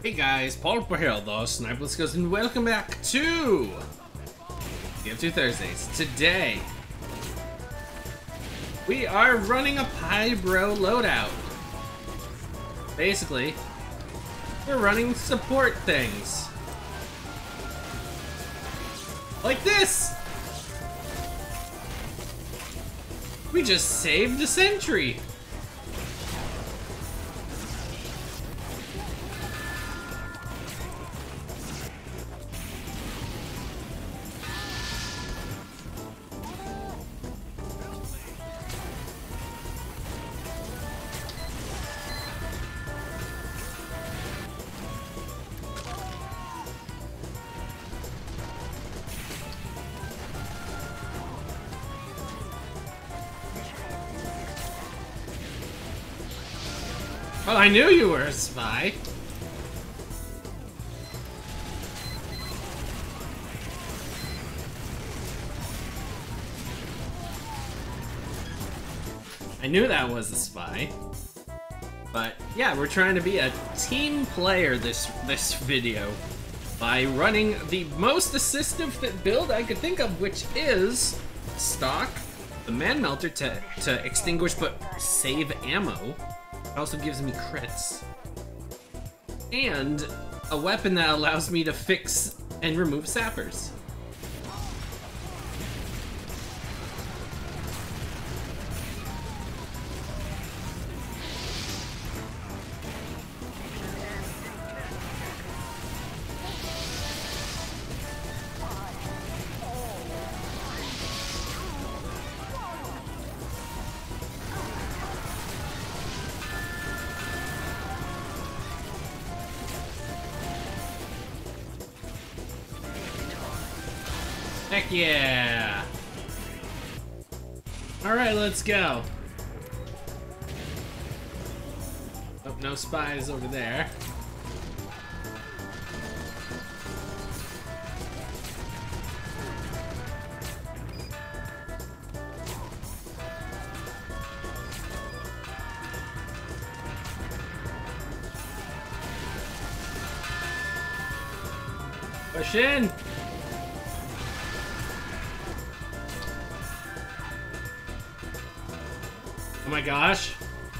Hey guys, Paul here, the Sniper Skills, and welcome back to TF2 Thursdays. Today, we are running a Pybro loadout. Basically, we're running support things. Like this! We just saved a sentry. Well, I knew you were a spy. I knew that was a spy. But yeah, we're trying to be a team player this video by running the most assistive build I could think of, which is stock, the Man Melter to extinguish but save ammo. It also gives me crits. And a weapon that allows me to fix and remove sappers. Heck yeah! Alright, let's go. Oh, no spies over there. Push in! Oh my gosh.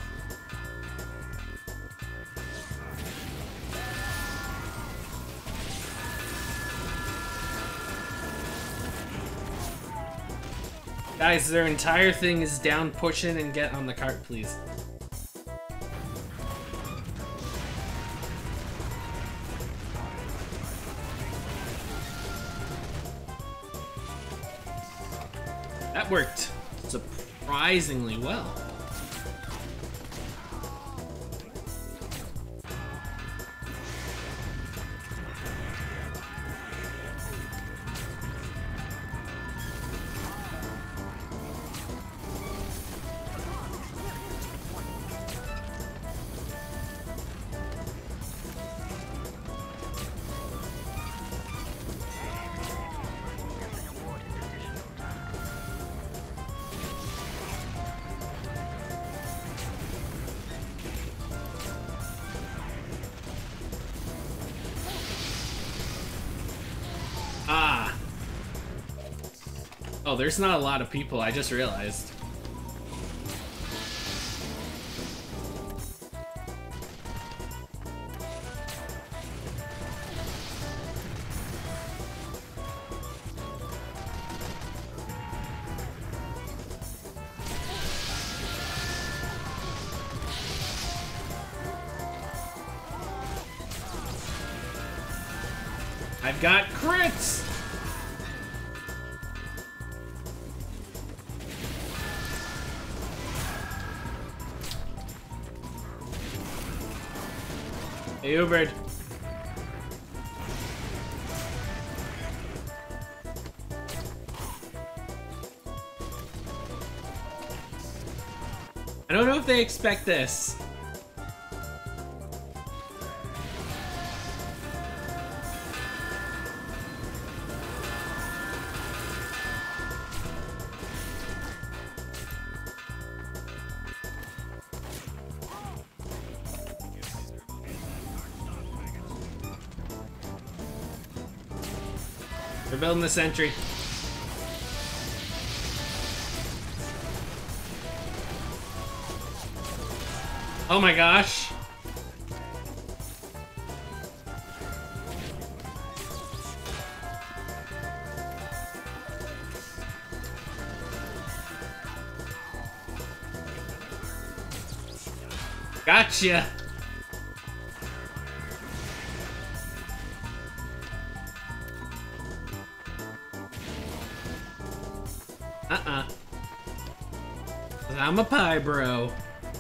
Guys, their entire thing is down. Push in and get on the cart, please. That worked surprisingly well. Ah. Oh, there's not a lot of people, I just realized. I've got crits! Hey, Ubered. I don't know if they expect this. We're building the sentry. Oh my gosh. Gotcha. I'm a pie bro.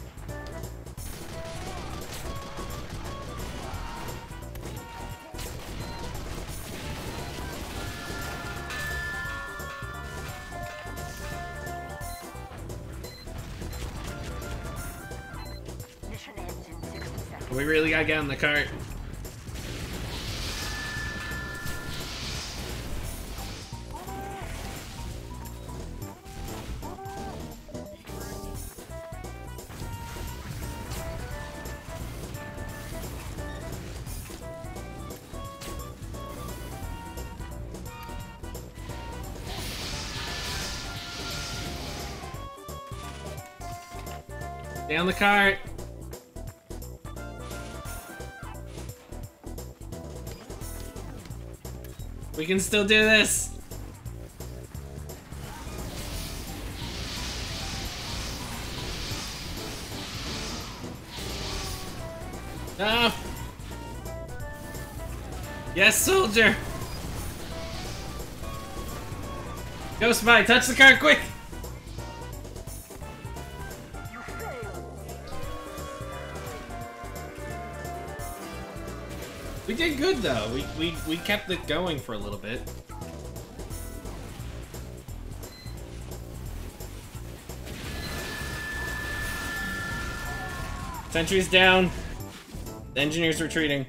We really gotta get on the cart. Stay on the cart. We can still do this. Ah. Yes, soldier. Go, Spy, touch the cart quick. We did good though. We kept it going for a little bit. Sentry's down. The engineer's retreating.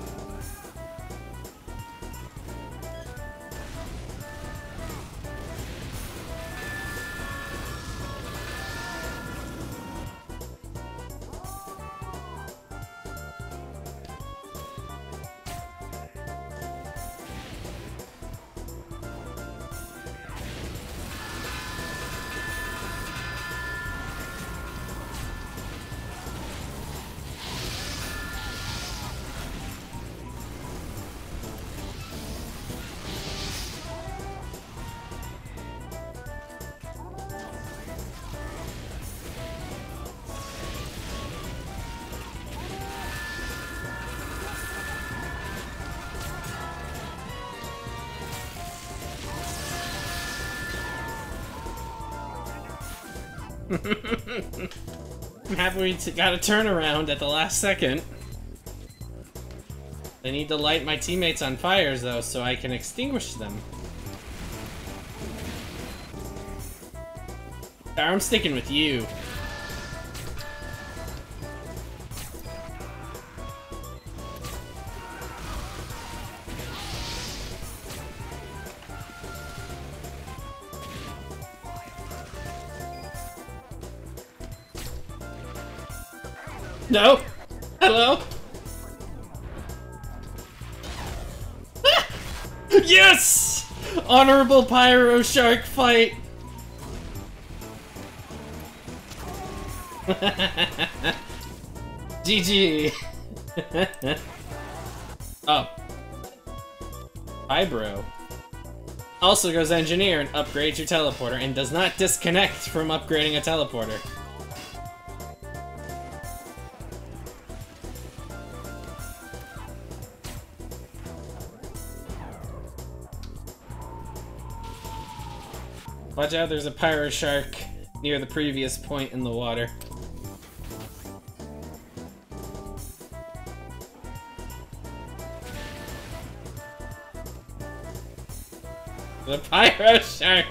I'm happy we got a turnaround at the last second. I need to light my teammates on fires though, so I can extinguish them. I'm sticking with you. No! Hello? Yes! Honorable Pyro Shark fight! GG! Oh. Vibro. Also goes Engineer and upgrades your teleporter and does not disconnect from upgrading a teleporter. Watch out, there's a Pyro Shark near the previous point in the water. The Pyro Shark!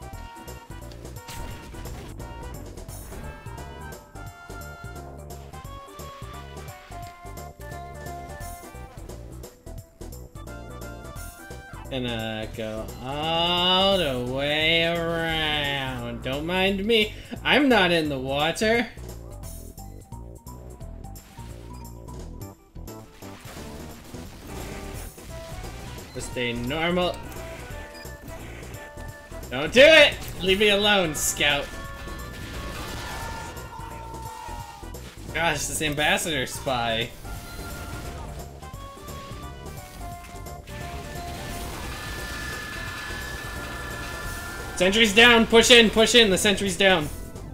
Gonna go all the way around. Don't mind me. I'm not in the water. Just a normal... Don't do it! Leave me alone, Scout. Gosh, this ambassador spy. Sentry's down! Push in! Push in! The sentry's down!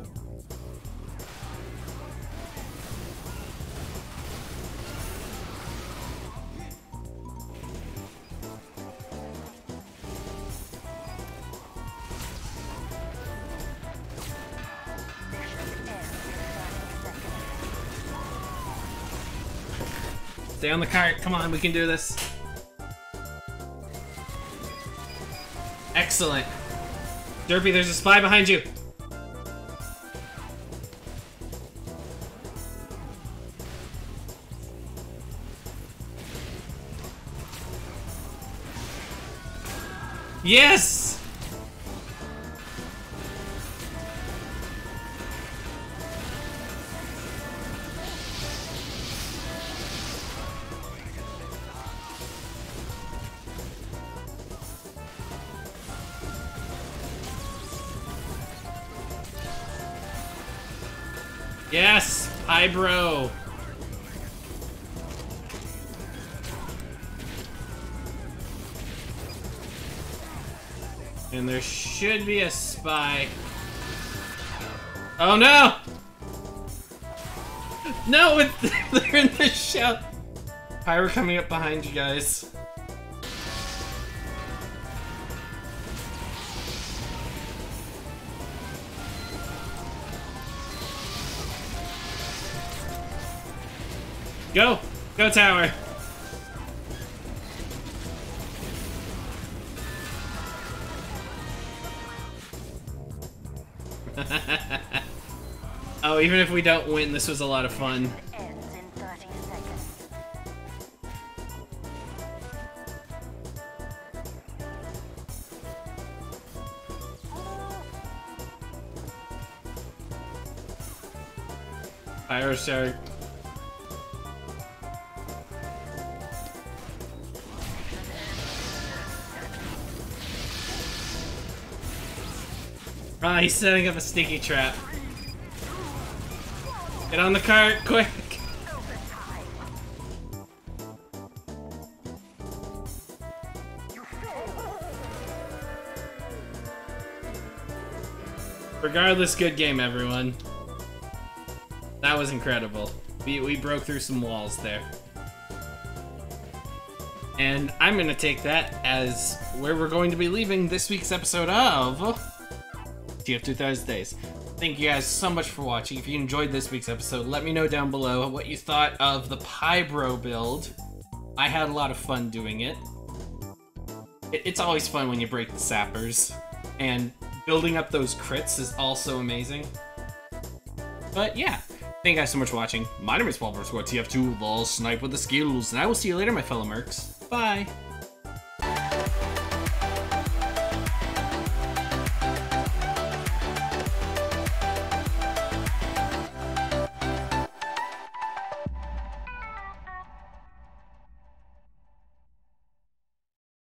Stay on the cart. Come on, we can do this. Excellent. Derpy, there's a spy behind you. Yes! Yes! Hi, bro! And there should be a spy. Oh no! No! They're in the shell! Pyro coming up behind you guys. Go! Go, tower! Oh, even if we don't win, this was a lot of fun. Ends in 30 seconds. Pyro Shark. Ah, he's setting up a sneaky trap. Get on the cart, quick! Regardless, good game, everyone. That was incredible. We broke through some walls there. And I'm gonna take that as where we're going to be leaving this week's episode of TF2 Thursdays. Thank you guys so much for watching. If you enjoyed this week's episode, let me know down below what you thought of the Pybro build. I had a lot of fun doing it. It's always fun when you break the sappers, and building up those crits is also amazing. But yeah, thank you guys so much for watching. My name is Paul TF2, the Snipe with the Skills, and I will see you later, my fellow mercs. Bye!